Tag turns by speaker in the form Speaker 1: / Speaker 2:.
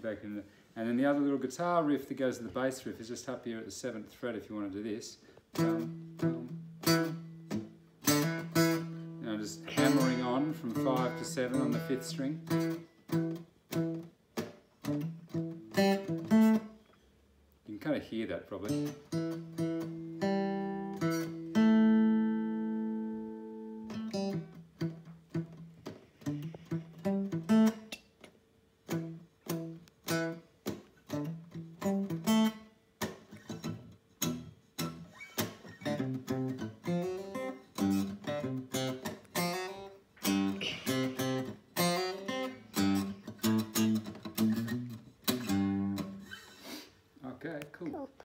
Speaker 1: back in. And then the other little guitar riff that goes to the bass riff is just up here at the 7th fret if you want to do this. You know, just hammering on from 5 to 7 on the 5th string. You can kind of hear that probably.